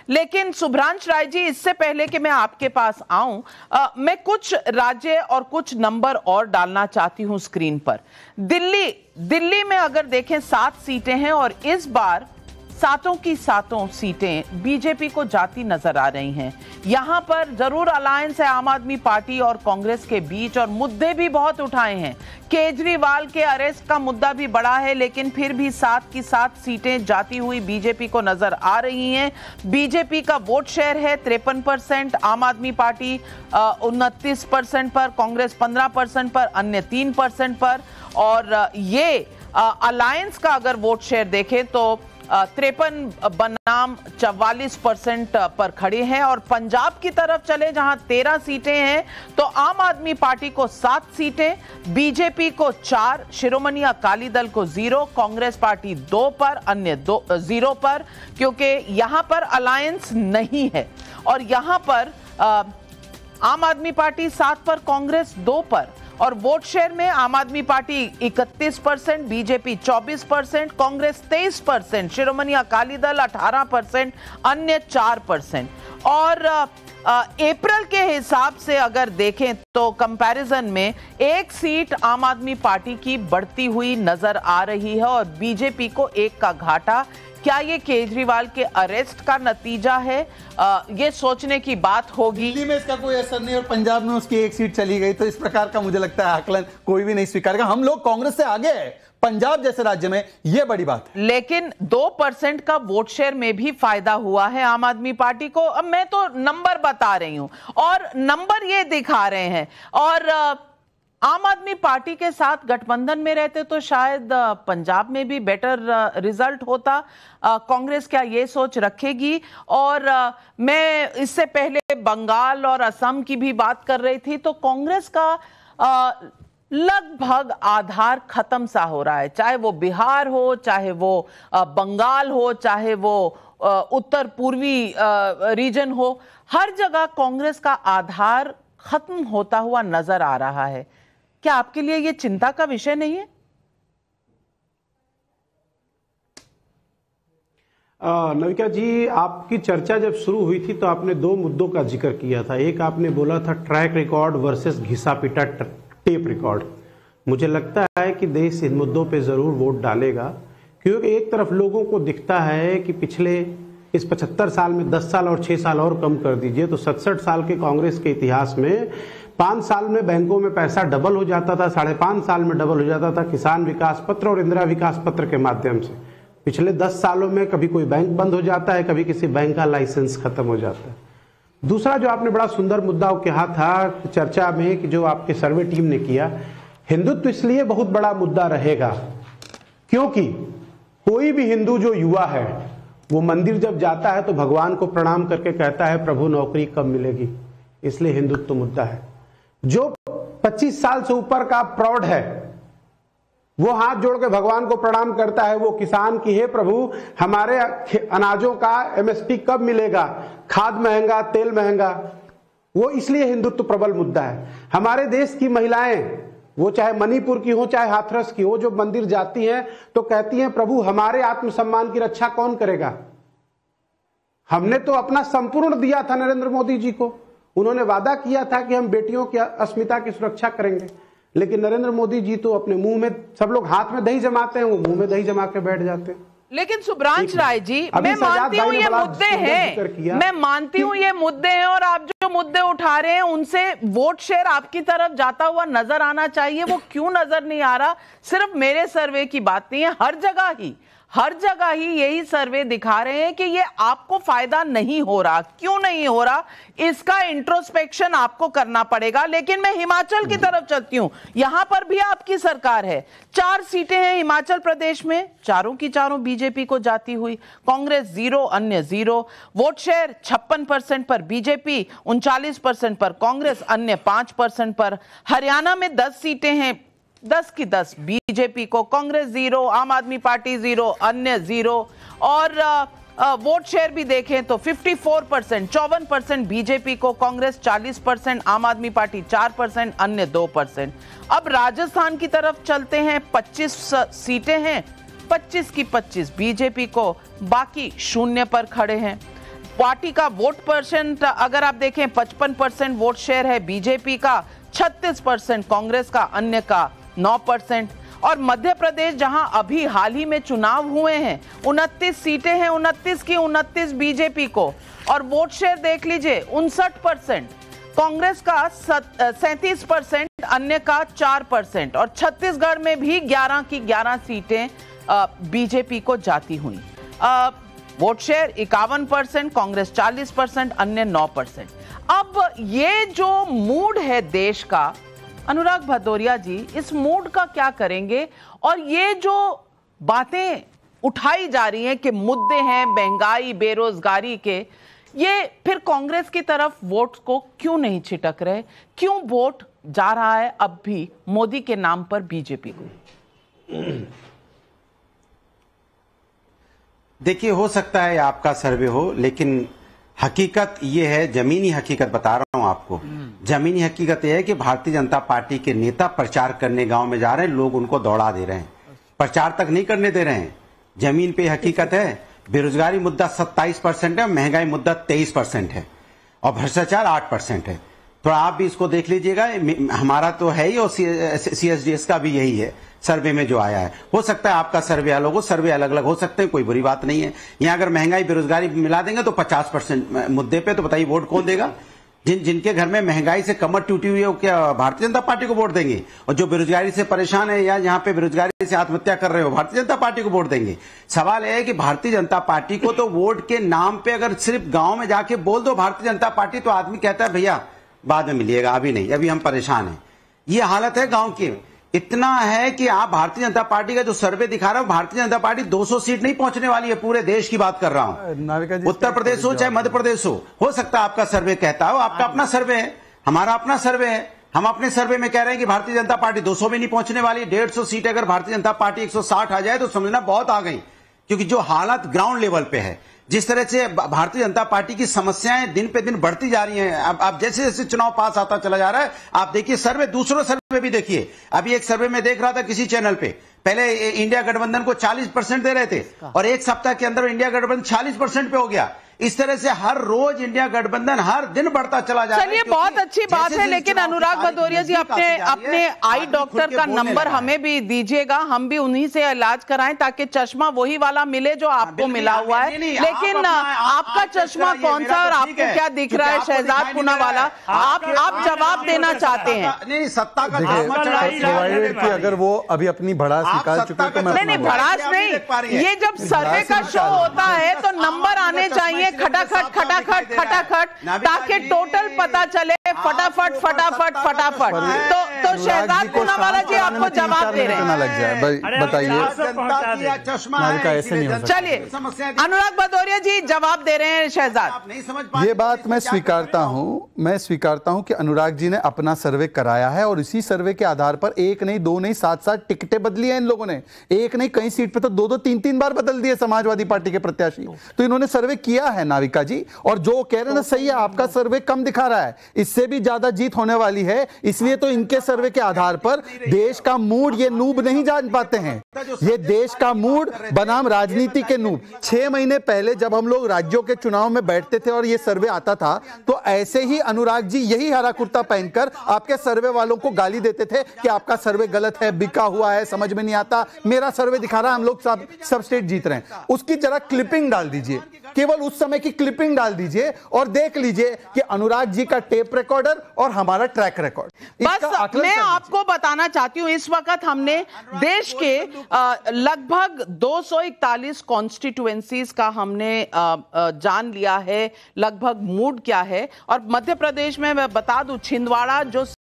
लेकिन शुभ्रांश राय जी, इससे पहले कि मैं आपके पास आऊं, मैं कुछ राज्य और कुछ नंबर और डालना चाहती हूं स्क्रीन पर। दिल्ली में अगर देखें 7 सीटें हैं और इस बार सातों की सातों सीटें बीजेपी को जाती नजर आ रही हैं। यहां पर जरूर अलायंस है आम आदमी पार्टी और कांग्रेस के बीच और मुद्दे भी बहुत उठाए हैं। केजरीवाल के अरेस्ट का मुद्दा भी बड़ा है, लेकिन फिर भी 7 की 7 सीटें जाती हुई बीजेपी को नजर आ रही हैं। बीजेपी का वोट शेयर है 53%, आम आदमी पार्टी 29% पर, कांग्रेस 15% पर, अन्य 3% पर। और ये अलायंस का अगर वोट शेयर देखें तो 53 बनाम 44% पर खड़े हैं। और पंजाब की तरफ चले जहां 13 सीटें हैं तो आम आदमी पार्टी को 7 सीटें, बीजेपी को 4, शिरोमणि अकाली दल को 0, कांग्रेस पार्टी 2 पर, अन्य 0 पर, क्योंकि यहां पर अलायंस नहीं है। और यहां पर आम आदमी पार्टी 7 पर, कांग्रेस 2 पर। और वोट शेयर में आम आदमी पार्टी 31%, बीजेपी 24%, कांग्रेस 23%, शिरोमणि अकाली दल 18%, अन्य 4%। और अप्रैल के हिसाब से अगर देखें तो कंपैरिजन में 1 सीट आम आदमी पार्टी की बढ़ती हुई नजर आ रही है और बीजेपी को 1 का घाटा। क्या ये केजरीवाल के अरेस्ट का नतीजा है? ये सोचने की बात होगी। दिल्ली में इसका कोई असर नहीं और पंजाब में उसकी 1 सीट चली गई, तो इस प्रकार का मुझे लगता है आकलन कोई भी नहीं स्वीकारेगा। हम लोग कांग्रेस से आगे हैं पंजाब जैसे राज्य में, यह बड़ी बात है। लेकिन 2% का वोट शेयर में भी फायदा हुआ है आम आदमी पार्टी को। अब मैं तो नंबर बता रही हूं और नंबर ये दिखा रहे हैं। और आम आदमी पार्टी के साथ गठबंधन में रहते तो शायद पंजाब में भी बेटर रिजल्ट होता। कांग्रेस क्या ये सोच रखेगी? और मैं इससे पहले बंगाल और असम की भी बात कर रही थी, तो कांग्रेस का लगभग आधार खत्म सा हो रहा है, चाहे वो बिहार हो, चाहे वो बंगाल हो, चाहे वो उत्तर पूर्वी रीजन हो। हर जगह कांग्रेस का आधार खत्म होता हुआ नजर आ रहा है। क्या आपके लिए यह चिंता का विषय नहीं है? नविका जी, आपकी चर्चा जब शुरू हुई थी तो आपने 2 मुद्दों का जिक्र किया था। एक आपने बोला था ट्रैक रिकॉर्ड वर्सेस घिसा पिटा टेप रिकॉर्ड। मुझे लगता है कि देश इन मुद्दों पे जरूर वोट डालेगा, क्योंकि एक तरफ लोगों को दिखता है कि पिछले इस 75 साल में 10 साल और 6 साल और कम कर दीजिए तो 67 साल के कांग्रेस के इतिहास में 5 साल में बैंकों में पैसा डबल हो जाता था, 5.5 साल में डबल हो जाता था किसान विकास पत्र और इंदिरा विकास पत्र के माध्यम से। पिछले 10 सालों में कभी कोई बैंक बंद हो जाता है, कभी किसी बैंक का लाइसेंस खत्म हो जाता है। दूसरा जो आपने बड़ा सुंदर मुद्दा कहा था चर्चा में कि जो आपके सर्वे टीम ने किया, हिंदुत्व इसलिए बहुत बड़ा मुद्दा रहेगा क्योंकि कोई भी हिंदू जो युवा है वो मंदिर जब जाता है तो भगवान को प्रणाम करके कहता है प्रभु नौकरी कब मिलेगी, इसलिए हिंदुत्व मुद्दा है। जो 25 साल से ऊपर का प्रौढ़ है वो हाथ जोड़ के भगवान को प्रणाम करता है, वो किसान की हे प्रभु हमारे अनाजों का एमएसपी कब मिलेगा, खाद महंगा, तेल महंगा, वो इसलिए हिंदुत्व प्रबल मुद्दा है। हमारे देश की महिलाएं, वो चाहे मणिपुर की हो चाहे हाथरस की हो, जो मंदिर जाती हैं तो कहती हैं प्रभु हमारे आत्मसम्मान की रक्षा कौन करेगा। हमने तो अपना संपूर्ण दिया था नरेंद्र मोदी जी को, उन्होंने वादा किया था कि हम बेटियों की अस्मिता की सुरक्षा करेंगे, लेकिन नरेंद्र मोदी जी तो अपने मुंह में, सब लोग हाथ में दही जमाते हैं, वो मुंह में दही जमा के बैठ जाते हैं। लेकिन शुभ्रांश राय जी, मैं मानती हूँ ये मुद्दे हैं, मैं मानती हूँ ये मुद्दे हैं और आप जो मुद्दे उठा रहे हैं उनसे वोट शेयर आपकी तरफ जाता हुआ नजर आना चाहिए। वो क्यों नजर नहीं आ रहा? सिर्फ मेरे सर्वे की बात नहीं है, हर जगह ही यही सर्वे दिखा रहे हैं कि ये आपको फायदा नहीं हो रहा। क्यों नहीं हो रहा, इसका इंट्रोस्पेक्शन आपको करना पड़ेगा। लेकिन मैं हिमाचल की तरफ चलती हूं, यहां पर भी आपकी सरकार है, 4 सीटें हैं हिमाचल प्रदेश में, चारों की चारों बीजेपी को जाती हुई, कांग्रेस 0, अन्य 0। वोट शेयर 56% पर बीजेपी, 39% पर कांग्रेस, अन्य 5% पर। हरियाणा में 10 सीटें हैं, 10 की 10 बीजेपी को, कांग्रेस 0, आम आदमी पार्टी 0, अन्य 0। और वोट शेयर भी देखें तो 54%, 54% बीजेपी को, कांग्रेस 40%, आम आदमी पार्टी 4%, अन्य 2%। अब राजस्थान की तरफ चलते हैं, 25 सीटें हैं, 25 की 25 बीजेपी को, बाकी 0 पर खड़े हैं। पार्टी का वोट परसेंट अगर आप देखें 55% वोट शेयर है बीजेपी का, 36% कांग्रेस का, अन्य का 9%। और मध्य प्रदेश जहां अभी हाल ही में चुनाव हुए हैं 29 सीटें हैं, 29 की 29 बीजेपी को, और वोट शेयर देख लीजिए 59%, कांग्रेस का 37%, अन्य का 4%, और छत्तीसगढ़ में भी 11 की 11 सीटें बीजेपी को जाती हुई। वोट शेयर 51%, कांग्रेस 40%, अन्य 9%। अब ये जो मूड है देश का, अनुराग भदौरिया जी इस मूड का क्या करेंगे? और ये जो बातें उठाई जा रही हैं कि मुद्दे हैं महंगाई बेरोजगारी के, ये फिर कांग्रेस की तरफ वोट को क्यों नहीं छिटक रहे? क्यों वोट जा रहा है अब भी मोदी के नाम पर बीजेपी को? देखिए, हो सकता है आपका सर्वे हो, लेकिन हकीकत ये है, जमीनी हकीकत बता रहा हूं आपको। जमीनी हकीकत ये है कि भारतीय जनता पार्टी के नेता प्रचार करने गांव में जा रहे हैं, लोग उनको दौड़ा दे रहे हैं, प्रचार तक नहीं करने दे रहे हैं। जमीन पे हकीकत है, बेरोजगारी मुद्दा 27% है, महंगाई मुद्दा 23% है, और भ्रष्टाचार 8% है। तो आप भी इसको देख लीजिएगा, हमारा तो है ही और CSDS का भी यही है सर्वे में जो आया है। हो सकता है आपका सर्वे अलग हो, सर्वे अलग अलग हो सकते हैं, कोई बुरी बात नहीं है। यहां अगर महंगाई बेरोजगारी मिला देंगे तो 50% मुद्दे पे, तो बताइए वोट कौन देगा? जिनके घर में महंगाई से कमर टूटी हुई है वो क्या भारतीय जनता पार्टी को वोट देंगे? और जो बेरोजगारी से परेशान है या यहाँ पे बेरोजगारी से आत्महत्या कर रहे हो, भारतीय जनता पार्टी को वोट देंगे? सवाल यह है कि भारतीय जनता पार्टी को तो वोट के नाम पे अगर सिर्फ गांव में जाके बोल दो भारतीय जनता पार्टी, तो आदमी कहता है भैया बाद में मिलिएगा, अभी नहीं, अभी हम परेशान हैं। ये हालत है गांव की। इतना है कि आप भारतीय जनता पार्टी का जो सर्वे दिखा रहा है, भारतीय जनता पार्टी 200 सीट नहीं पहुंचने वाली है, पूरे देश की बात कर रहा हूं। उत्तर प्रदेश हो चाहे मध्य प्रदेश हो सकता है आपका सर्वे कहता हो, आपका अपना सर्वे है, हमारा अपना सर्वे है। हम अपने सर्वे में कह रहे हैं कि भारतीय जनता पार्टी 200 में नहीं पहुंचने वाली। 150 सीट अगर भारतीय जनता पार्टी 160 आ जाए तो समझना बहुत आ गई, क्योंकि जो हालत ग्राउंड लेवल पे है, जिस तरह से भारतीय जनता पार्टी की समस्याएं दिन पे दिन बढ़ती जा रही हैं, अब जैसे जैसे चुनाव पास आता चला जा रहा है, आप देखिए सर्वे, दूसरों सर्वे भी देखिए। अभी एक सर्वे में देख रहा था किसी चैनल पे, पहले इंडिया गठबंधन को 40% दे रहे थे और एक सप्ताह के अंदर इंडिया गठबंधन 40% पे हो गया। इस तरह से हर रोज इंडिया गठबंधन हर दिन बढ़ता चला जा रहा है। चलिए, बहुत अच्छी बात है, लेकिन अनुराग भदौरिया जी अपने आई डॉक्टर का नंबर हमें भी दीजिएगा, हम भी उन्हीं से इलाज कराएं ताकि चश्मा वही वाला मिले जो आपको मिला हुआ है। लेकिन आपका चश्मा कौन सा और आपको क्या दिख रहा है शहजाद पूनावाला? आप जवाब देना चाहते हैं? नहीं, सत्ता का प्रोवाइडेड कि अगर वो अभी अपनी भड़ास निकाल चुके हैं तो नहीं, भड़ास नहीं, ये जब सर्वे का शो होता है तो नंबर आने चाहिए खटाखट खटाखट खटाखट, ताकि टोटल पता चले फटाफट फटाफट फटाफट। तो शहजाद पूनावाला जी आपको जवाब दे रहे हैं। लग जाए, बताइए। ऐसे नहीं हो सकता। चलिए, अनुराग भदौरिया जी जवाब दे रहे हैं शहजाद। ये बात मैं स्वीकारता हूं कि अनुराग जी ने अपना सर्वे कराया है और इसी सर्वे के आधार पर एक नहीं, दो नहीं, 7-7 टिकटें बदली हैं इन लोगों ने। एक नहीं, कई सीट पे तो 2-2, 3-3 बार बदल दिए समाजवादी पार्टी के प्रत्याशी। तो इन्होंने सर्वे किया है नाविका जी, और जो कह रहे हैं ना सही है, आपका सर्वे कम दिखा रहा है, इससे भी ज्यादा जीत होने वाली है। इसलिए तो इनके सर्वे के आधार पर देश का मूड ये नूब नहीं जान पाते हैं। ये देश का मूड बनाम राजनीति के नूब। 6 महीने पहले जब हम लोग राज्यों के चुनाव में बैठते थे और ये सर्वे आता था, तो ऐसे ही अनुराग जी यही हरा कुर्ता पहनकर आपके सर्वे वालों को गाली देते थे कि आपका सर्वे गलत है, बिका हुआ है, समझ में नहीं आता, मेरा सर्वे दिखा रहा है हम लोग सब स्टेट जीत रहे हैं। उसकी जरा क्लिपिंग डाल दीजिए, केवल उस समय की क्लिपिंग डाल दीजिए और देख लीजिए कि अनुराग जी का टेप रिकॉर्डर और हमारा ट्रैक रिकॉर्ड। बस मैं आपको बताना चाहती हूं, इस वक्त हमने देश के लगभग 241 कॉन्स्टिट्यूएंसीज का हमने जान लिया है, लगभग मूड क्या है। और मध्य प्रदेश में मैं बता दूं, छिंदवाड़ा जो